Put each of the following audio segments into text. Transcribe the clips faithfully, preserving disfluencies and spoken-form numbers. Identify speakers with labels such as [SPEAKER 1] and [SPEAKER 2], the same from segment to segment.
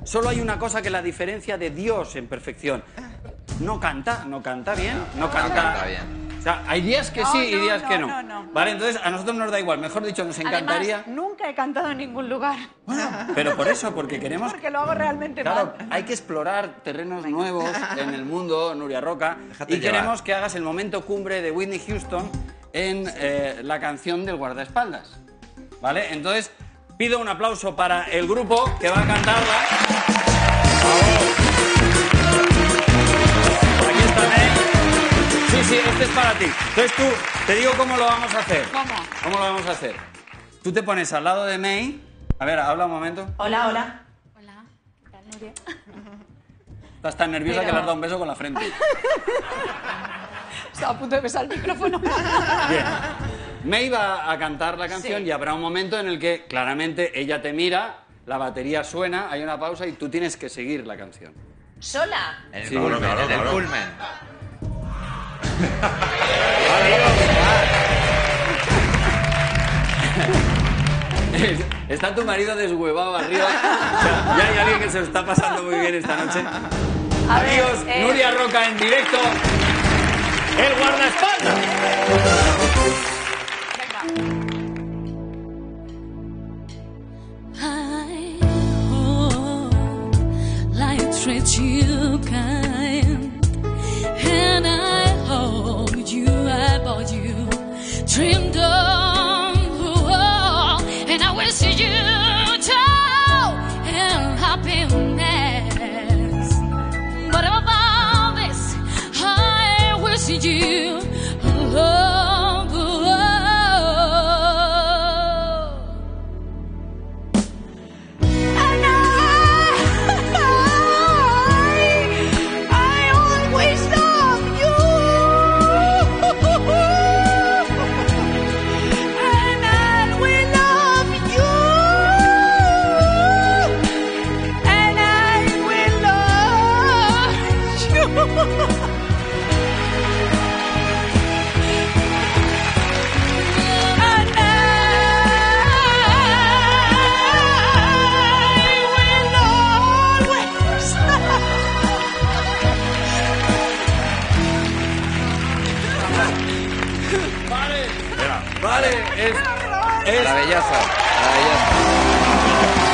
[SPEAKER 1] Solo hay una cosa que la diferencia de Dios en perfección. No canta, no canta bien, no canta...
[SPEAKER 2] No canta bien.
[SPEAKER 1] O sea, hay días que sí
[SPEAKER 3] No,
[SPEAKER 1] y
[SPEAKER 3] no,
[SPEAKER 1] días
[SPEAKER 3] no,
[SPEAKER 1] que no.
[SPEAKER 3] no, no.
[SPEAKER 1] Vale, entonces a nosotros nos da igual. Mejor dicho, nos encantaría...
[SPEAKER 3] Además, nunca he cantado en ningún lugar.
[SPEAKER 1] Bueno, pero por eso, porque queremos...
[SPEAKER 3] Porque lo hago realmente
[SPEAKER 1] Claro,
[SPEAKER 3] mal.
[SPEAKER 1] hay que explorar terrenos nuevos en el mundo, Nuria Roca.
[SPEAKER 2] Déjate
[SPEAKER 1] Y
[SPEAKER 2] llevar.
[SPEAKER 1] queremos que hagas el momento cumbre de Whitney Houston en eh, la canción del guardaespaldas. ¿Vale? Entonces, pido un aplauso para el grupo que va a cantarla. Aquí está May. Sí, sí, este es para ti. Entonces tú, te digo cómo lo vamos a hacer.
[SPEAKER 3] ¿Cómo?
[SPEAKER 1] ¿Cómo lo vamos a hacer? Tú te pones al lado de May. A ver, habla un momento.
[SPEAKER 3] Hola, hola.
[SPEAKER 4] Hola, ¿qué tal, Nuria?
[SPEAKER 1] Estás tan nerviosa
[SPEAKER 3] Pero-
[SPEAKER 1] que le has dado un beso con la frente.
[SPEAKER 3] Estaba a punto de besar el micrófono.
[SPEAKER 1] Bien. May va a cantar la canción
[SPEAKER 3] Sí.
[SPEAKER 1] y habrá un momento en el que claramente ella te mira, la batería suena, hay una pausa y tú tienes que seguir la canción.
[SPEAKER 3] ¿Sola?
[SPEAKER 2] En el
[SPEAKER 1] Sí,
[SPEAKER 2] culmen,
[SPEAKER 1] claro,
[SPEAKER 2] en el
[SPEAKER 1] claro.
[SPEAKER 2] culmen.
[SPEAKER 1] Está tu marido deshuevado arriba. O sea, ya hay alguien que se lo está pasando muy bien esta noche.
[SPEAKER 3] A ver,
[SPEAKER 1] Amigos,
[SPEAKER 3] eh,
[SPEAKER 1] Nuria Roca en directo. El guardaespaldas.
[SPEAKER 4] I hope life treats you kind, and I hold you, I bought you, dreamed of, and I wish you joy and happiness. But above this, I wish you love.
[SPEAKER 3] And I, I always love you. And I will love you. And I will love you. And I will always
[SPEAKER 1] Vale. Vale, es... es
[SPEAKER 2] Maravilloso, maravilloso.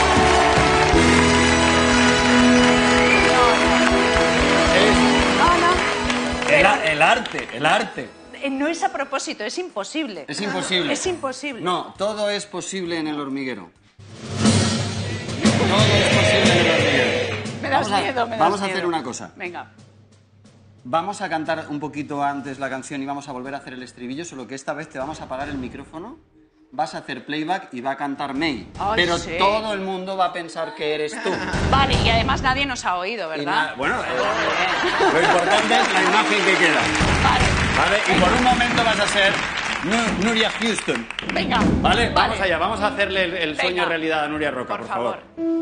[SPEAKER 1] es el, a- el arte, el arte.
[SPEAKER 3] Eh, No es a propósito, es imposible.
[SPEAKER 1] Es imposible.
[SPEAKER 3] Es imposible.
[SPEAKER 1] No, todo es posible en el hormiguero. Todo es posible en el hormiguero.
[SPEAKER 3] Me das
[SPEAKER 1] Vamos a-
[SPEAKER 3] miedo, me das
[SPEAKER 1] vamos a
[SPEAKER 3] miedo.
[SPEAKER 1] hacer una cosa.
[SPEAKER 3] Venga.
[SPEAKER 1] Vamos a cantar un poquito antes la canción y vamos a volver a hacer el estribillo, solo que esta vez te vamos a apagar el micrófono, vas a hacer playback y va a cantar May.
[SPEAKER 3] Ay,
[SPEAKER 1] Pero
[SPEAKER 3] sí.
[SPEAKER 1] todo el mundo va a pensar que eres tú.
[SPEAKER 3] Vale, y además nadie nos ha oído,
[SPEAKER 1] Y
[SPEAKER 3] ¿verdad?
[SPEAKER 1] na- bueno, eh, lo importante es la imagen que queda.
[SPEAKER 3] Vale,
[SPEAKER 1] ¿Vale? Y por un momento vas a ser Nu- Nuria Houston.
[SPEAKER 3] venga.
[SPEAKER 1] ¿Vale? Vamos
[SPEAKER 3] Vale.
[SPEAKER 1] allá, vamos a hacerle el, el sueño
[SPEAKER 3] Venga.
[SPEAKER 1] realidad a Nuria Roca,
[SPEAKER 3] Por
[SPEAKER 1] por, favor.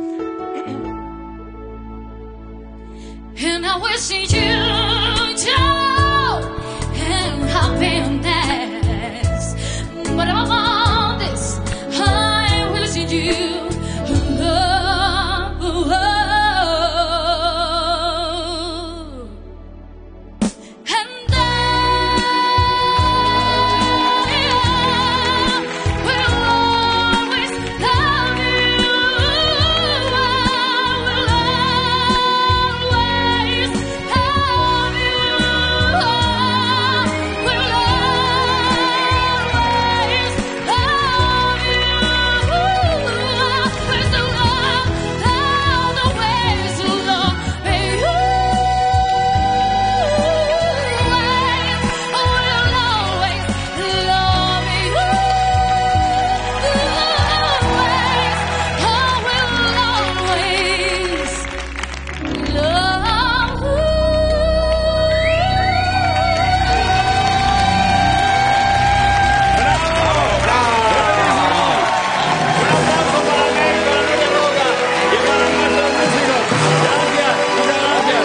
[SPEAKER 4] And I wish you joy and happiness. But above all this, I wish you love. And I will always love you. I will always love you. Will always love you. With the love, all the ways to love you.
[SPEAKER 1] Y para nuestros músicos. Gracias, muchas gracias.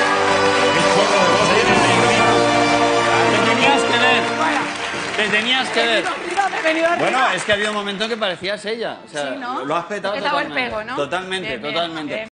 [SPEAKER 1] Te tenías que ver. Te tenías que ver.
[SPEAKER 3] He venido arriba.
[SPEAKER 1] Bueno, es que ha habido un momento en que parecías ella. O sea,
[SPEAKER 3] Sí, ¿no?
[SPEAKER 1] lo has petado
[SPEAKER 3] He dado el
[SPEAKER 1] totalmente.
[SPEAKER 3] pego, ¿no?
[SPEAKER 1] Totalmente,
[SPEAKER 3] Bien, bien,
[SPEAKER 1] totalmente.
[SPEAKER 3] bien.